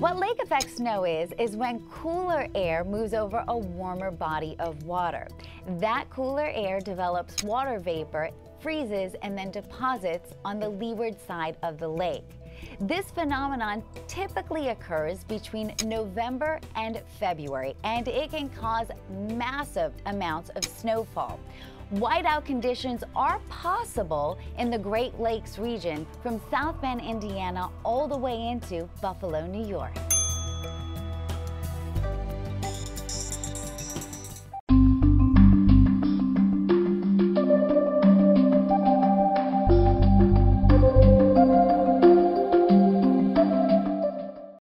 What lake effect snow is when cooler air moves over a warmer body of water. That cooler air develops water vapor, freezes, and then deposits on the leeward side of the lake. This phenomenon typically occurs between November and February, and it can cause massive amounts of snowfall. Whiteout conditions are possible in the Great Lakes region from South Bend, Indiana, all the way into Buffalo, New York.